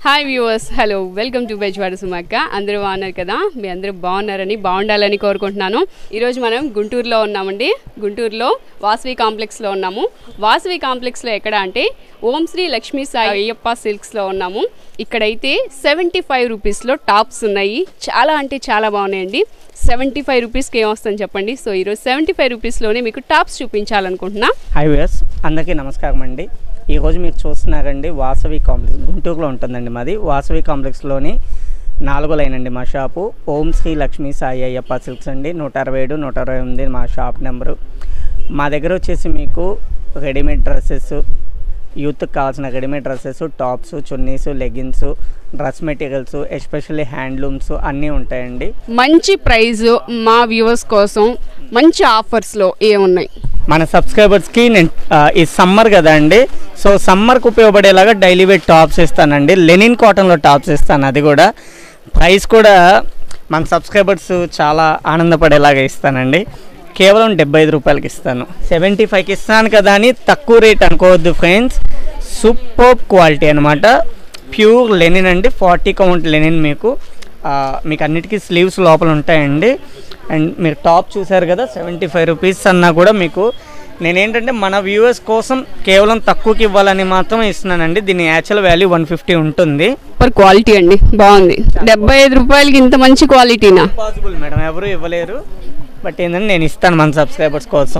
Hi viewers, hello, welcome to Bezawada Sumakka. అందరూ బాగున్నారు కదా? మీ అందరూ బాగున్నారని, బాగుండాలని కోరుకుంటున్నాను. ఈరోజు మనం గుంటూరులో ఉన్నామండి. గుంటూరులో వాసవి కాంప్లెక్స్లో ఉన్నాము. వాసవి కాంప్లెక్స్లో ఎక్కడ అంటే ఓం శ్రీ లక్ష్మీ సాయి అయ్యప్ప సిల్క్స్లో ఉన్నాము. ఇక్కడైతే 75 రూపీస్లో టాప్స్ ఉన్నాయి. చాలా అంటే చాలా బాగున్నాయండి. 75 రూపీస్కి ఏమొస్తుందని చెప్పండి. సో ఈరోజు 75 రూపీస్లోనే మీకు టాప్స్ చూపించాలనుకుంటున్నా. హాయ్ వ్యూవర్స్, అందరికీ నమస్కారం అండి. ఈరోజు మీరు చూస్తున్నారండి వాసవి కాంప్లెక్స్ గుంటూరులో ఉంటుందండి. మాది వాసవి కాంప్లెక్స్లోని 4వ లైన్ అండి మా షాపు. ఓం శ్రీ లక్ష్మీ సాయి అయ్యప్ప సిల్క్స్ అండి. 167, 128 మా షాప్ నెంబరు. మా దగ్గర వచ్చేసి మీకు రెడీమేడ్ డ్రెస్సెస్, యూత్కి కావాల్సిన readymade dresses, tops, chunnis, leggings, dress materials, especially handlooms అన్నీ ఉంటాయండి. మంచి ప్రైజ్ మా వ్యూవర్స్ కోసం మంచి ఆఫర్స్లో ఏమున్నాయి? మన సబ్స్క్రైబర్స్కి నేను ఈ సమ్మర్ కదా అండి, సో సమ్మర్కి ఉపయోగపడేలాగా డైలీ వేర్ టాప్స్ ఇస్తానండి. లెనిన్ కాటన్లో టాప్స్ ఇస్తాను. అది కూడా ప్రైస్ కూడా మన సబ్స్క్రైబర్స్ చాలా ఆనందపడేలాగా ఇస్తానండి. కేవలం 75 రూపాయలకి ఇస్తాను. 75కి ఇస్తాను కదా అని తక్కువ రేట్ అనుకోవద్దు ఫ్రెండ్స్. సూపర్ క్వాలిటీ అనమాట. ప్యూర్ లెనిన్ అండి. 40 కౌంట్ లెనిన్ మీకు అన్నిటికీ స్లీవ్స్ లోపల ఉంటాయండి. అండ్ మీరు టాప్ చూసారు కదా, 75 రూపీస్ అన్నా కూడా మీకు నేనేంటంటే మన వ్యూవర్స్ కోసం కేవలం తక్కువకి ఇవ్వాలని మాత్రమే ఇస్తున్నానండి. దీని యాక్చువల్ వాల్యూ 150 ఉంటుంది. సూపర్ క్వాలిటీ అండి, బాగుంది. 75 రూపాయలకి ఇంత మంచి క్వాలిటీనా? పాసిబుల్ మేడం, ఎవరు ఇవ్వలేరు. బట్ ఏంటంటే నేను ఇస్తాను మన సబ్స్క్రైబర్స్ కోసం.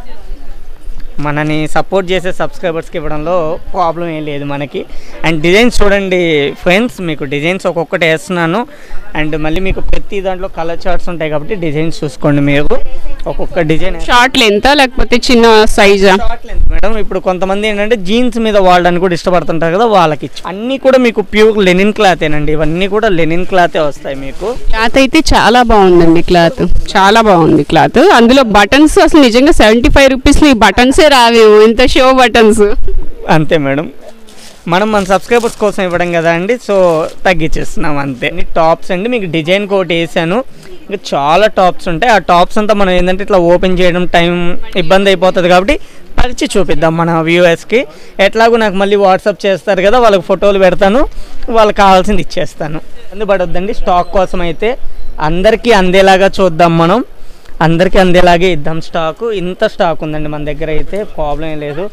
మనని సపోర్ట్ చేసే సబ్స్క్రైబర్స్కి ఇవ్వడంలో ప్రాబ్లం ఏం లేదు మనకి. అండ్ డిజైన్స్ చూడండి ఫ్రెండ్స్, మీకు డిజైన్స్ ఒక్కొక్కటి వేస్తున్నాను. అండ్ మళ్ళీ మీకు ప్రతి దాంట్లో కలర్ చార్ట్స్ ఉంటాయి కాబట్టి డిజైన్స్ చూసుకోండి. మీరు ఒక్కొక్క డిజైన్ షార్ట్ లెంత్ లేకపోతే చిన్న సైజా? Short length madam. ఇప్పుడు కొంతమంది ఏంటంటే జీన్స్ మీద వాడడానికి కూడా ఇష్టపడుతుంటారు కదా, వాళ్ళకి అన్నీ కూడా మీకు ప్యూర్ లెనిన్ క్లాతేనండి. ఇవన్నీ కూడా లెనిన్ క్లాతే వస్తాయి మీకు. క్లాత్ అయితే చాలా బాగుందండి. క్లాత్ చాలా బాగుంది. క్లాత్ అందులో బటన్స్ అసలు నిజంగా 75 రూపీస్లో ఈ బటన్సే రావేమో, ఇంత షో బటన్స్. అంతే మేడం, మనం మన సబ్స్క్రైబర్స్ కోసం ఇవ్వడం కదా అండి, సో తగ్గించేస్తున్నాం అంతే. టాప్స్ అండి మీకు డిజైన్ కోట్ వేసాను. ఇంకా చాలా టాప్స్ ఉంటాయి. ఆ టాప్స్ అంతా మనం ఏంటంటే ఇట్లా ఓపెన్ చేయడం టైం ఇబ్బంది అయిపోతుంది కాబట్టి పరిచి చూపిద్దాం మన వ్యూవర్స్కి. ఎట్లాగో నాకు మళ్ళీ వాట్సాప్ చేస్తారు కదా, వాళ్ళకి ఫోటోలు పెడతాను, వాళ్ళకి కావాల్సింది ఇచ్చేస్తాను. అందుపడొద్దండి. స్టాక్ కోసం అయితే అందరికీ అందేలాగా చూద్దాం. మనం అందరికీ అందేలాగే ఇద్దాం స్టాకు. ఇంత స్టాక్ ఉందండి మన దగ్గర, అయితే ప్రాబ్లం ఏం లేదు.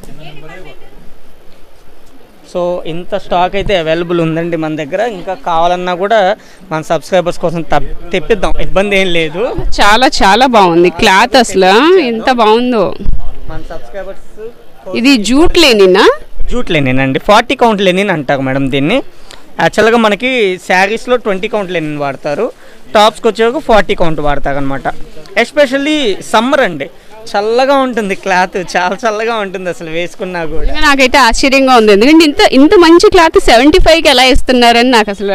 సో ఇంత స్టాక్ అయితే అవైలబుల్ ఉందండి మన దగ్గర. ఇంకా కావాలన్నా కూడా మన సబ్స్క్రైబర్స్ కోసం తెప్పిద్దాం, ఇబ్బంది ఏం లేదు. చాలా చాలా బాగుంది క్లాత్, అసలు ఎంత బాగుందో. మన సబ్స్క్రైబర్స్ ఇది జూట్ లెనినా? జూట్ లెనిన్ అండి. 40 కౌంట్ లెనిన్ అంటారు మేడం దీన్ని. యాక్చువల్గా మనకి శారీస్లో 20 కౌంట్ లెనిన్ వాడతారు. టాప్స్కి వచ్చేవరకు 40 కౌంట్ వాడతారు అనమాట. ఎస్పెషల్లీ సమ్మర్ అండి, చల్లగా ఉంటుంది క్లాత్, చాలా చల్లగా ఉంటుంది అసలు వేసుకున్నా కూడా. నాకైతే ఆశ్చర్యంగా ఉంది, ఎందుకంటే ఇంత మంచి క్లాత్ 75కి ఎలా ఇస్తున్నారని నాకు అసలు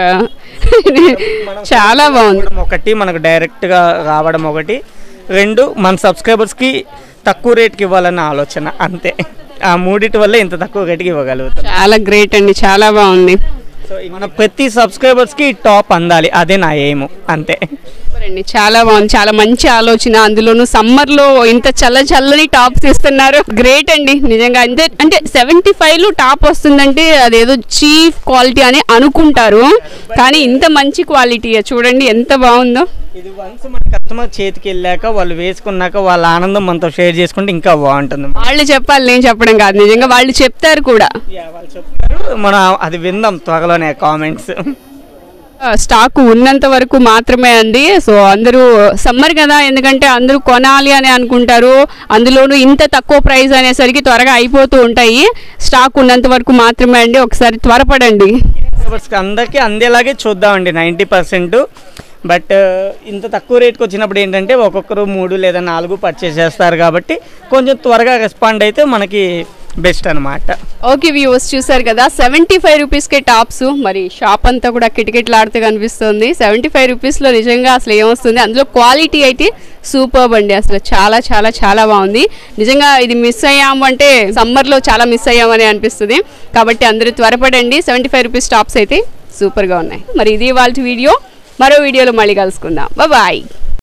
చాలా బాగుంది. ఒకటి మనకు డైరెక్ట్గా రావడం, ఒకటి రెండు మన సబ్స్క్రైబర్స్కి తక్కువ రేట్కి ఇవ్వాలన్న ఆలోచన, అంతే. ఆ మూడిటి వల్ల ఇంత తక్కువ రేట్కి ఇవ్వగలుగుతాం. చాలా గ్రేట్ అండి, చాలా బాగుంది. సో మన ప్రతి సబ్స్క్రైబర్స్కి టాప్ అందాలి, అదే నా ఎయిమ్, అంతే. చాలా బాగుంది, చాలా మంచి ఆలోచన. అందులోనూ సమ్మర్లో ఇంత చల్లని టాప్స్ ఇస్తున్నారు. గ్రేట్ అండి నిజంగా. అంటే 75లో టాప్ వస్తుందంటే అదేదో చీప్ క్వాలిటీ అని అనుకుంటారు, కానీ ఇంత మంచి క్వాలిటీ చూడండి ఎంత బాగుందో. ఇది వన్స్ మన కస్టమర్ చేతికి వెళ్ళాక వాళ్ళు వేసుకున్నాక వాళ్ళ ఆనందం మనతో షేర్ చేసుకుంటే ఇంకా బాగుంటుంది. వాళ్ళు చెప్పాలి, నేను చెప్పడం కాదు, నిజంగా వాళ్ళు చెప్తారు కూడా. వాళ్ళు చెప్తారు, మనం అది విందాం త్వరలోనే కామెంట్స్. స్టాక్ ఉన్నంత వరకు మాత్రమే అండి. సో అందరూ సమ్మర్ కదా, ఎందుకంటే అందరూ కొనాలి అని అనుకుంటారు. అందులోనూ ఇంత తక్కువ ప్రైస్ అనేసరికి త్వరగా అయిపోతూ ఉంటాయి. స్టాక్ ఉన్నంత వరకు మాత్రమే అండి, ఒకసారి త్వరపడండి. అందరికీ అందేలాగే చూద్దామండి 90%. బట్ ఇంత తక్కువ రేట్కి వచ్చినప్పుడు ఏంటంటే ఒక్కొక్కరు 3 లేదా 4 పర్చేస్ చేస్తారు కాబట్టి కొంచెం త్వరగా రెస్పాండ్ అయితే మనకి బెస్ట్ అనమాట. ఓకే వ్యూవర్స్, చూసారు కదా 75 రూపీస్కే టాప్స్. మరి షాప్ అంతా కూడా కిటకిటలాడుతూ కనిపిస్తుంది. 75 రూపీస్లో నిజంగా అసలు ఏమొస్తుంది, అందులో క్వాలిటీ అయితే సూపర్బ్ అండి. అసలు చాలా చాలా చాలా బాగుంది. నిజంగా ఇది మిస్ అయ్యాము అంటే సమ్మర్లో చాలా మిస్ అయ్యామని అనిపిస్తుంది. కాబట్టి అందరూ త్వరపడండి. 75 రూపీస్ టాప్స్ అయితే సూపర్గా ఉన్నాయి. మరి ఇది వాళ్ళ వీడియో. మరో వీడియోలో మళ్ళీ కలుసుకుందాం. బాయ్.